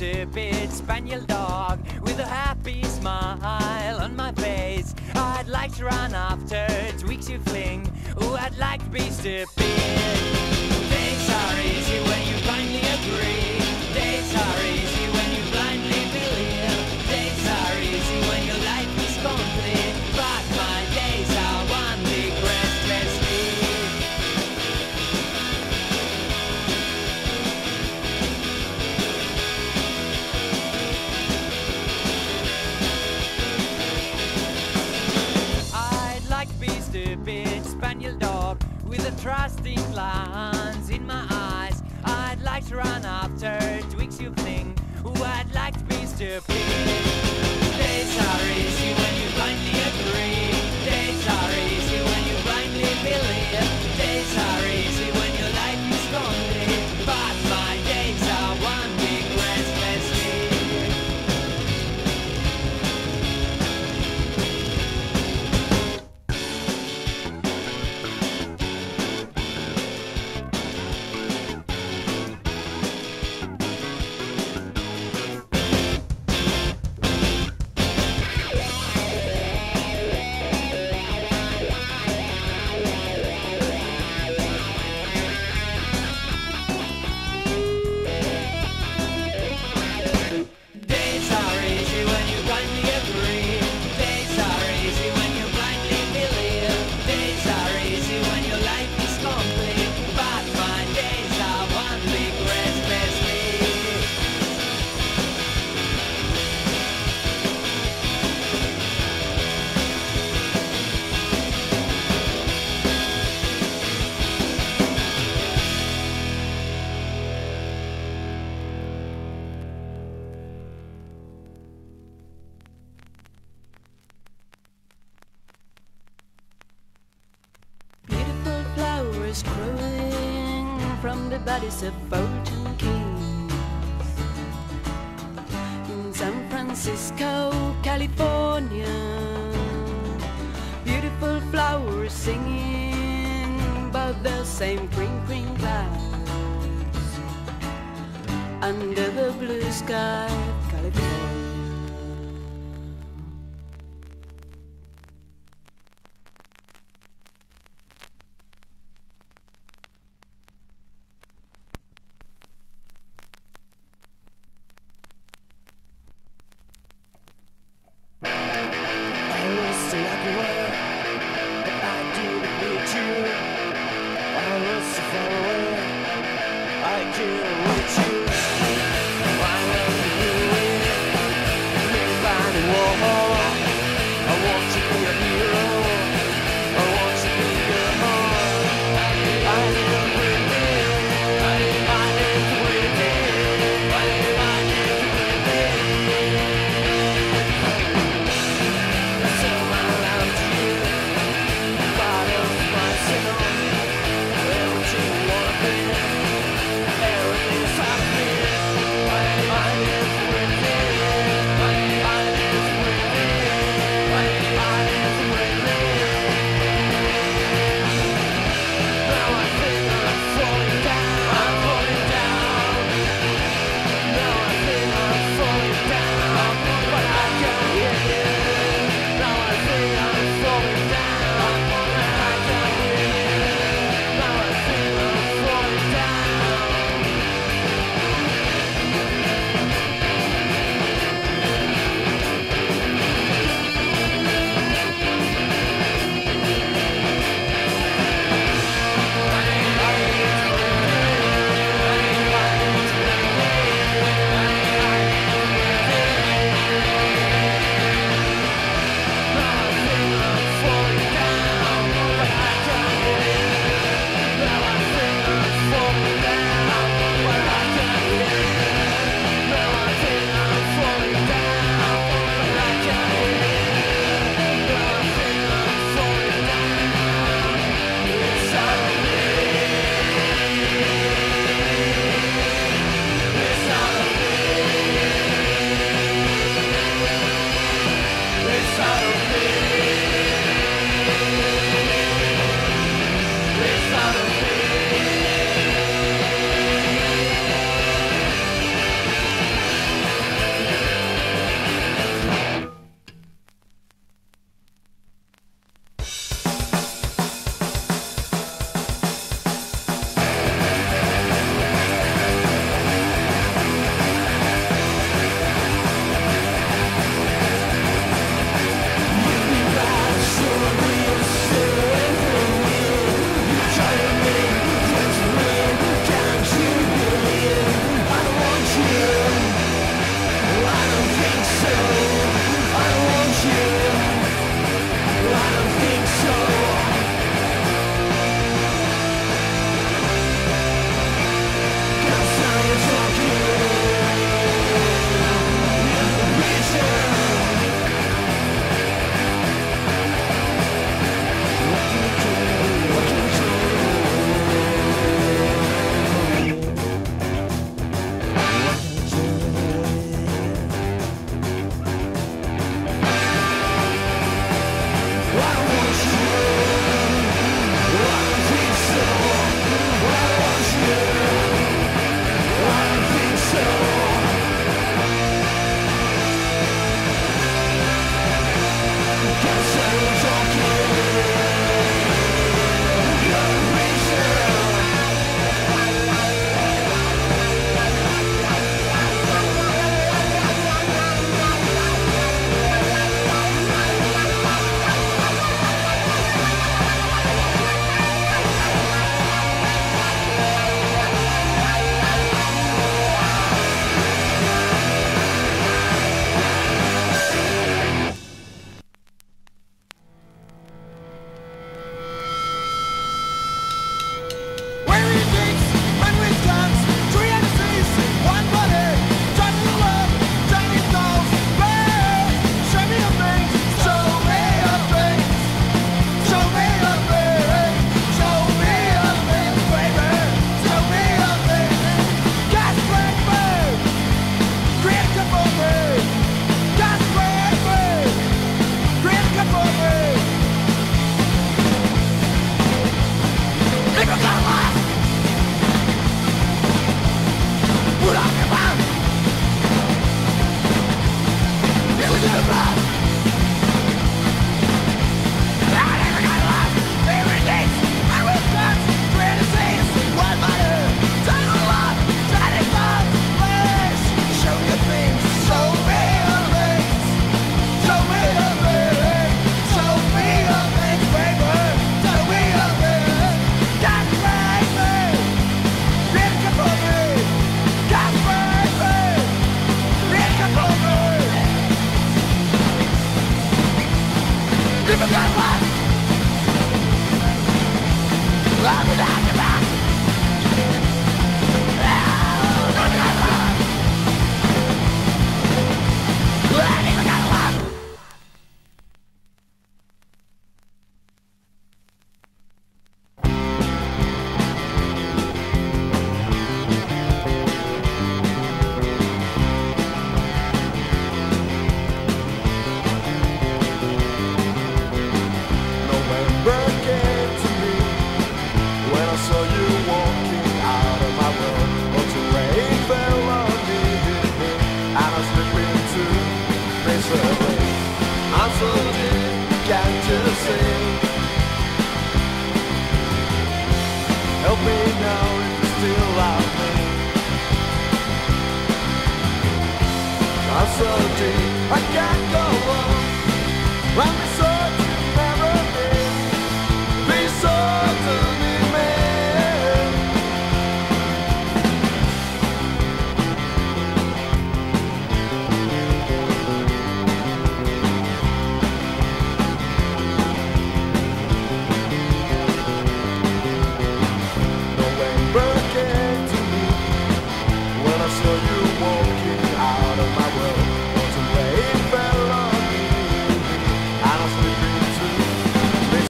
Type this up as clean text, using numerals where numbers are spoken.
stupid spaniel dog with a happy smile on my face. I'd like to run after twigs you fling. Oh, I'd like to be stupid. Days are easy when you blindly agree. Days are easy when you blindly believe. Days are easy when your life is complete. But my days are one big restless sleep. I'd like to be stupid spaniel dog with a trusting glance in my eyes. I'd like to run after twigs you fling. Oh, I'd like to be stupid. Days are easy when you blindly agree. Days are easy when you blindly believe. Days are easy when your life is complete. But my days are one big restless sleep. Days are easy when you blindly agree. Days are easy when you blindly believe. Days are easy when your life is complete. But my days are one big restless sleep. Beautiful flowers growing from the bodies of fortune kings in San Francisco, California. Beautiful flowers singing about the same green clouds under the blue sky of California. I was like you were, but I didn't meet you. I was so far away, I killed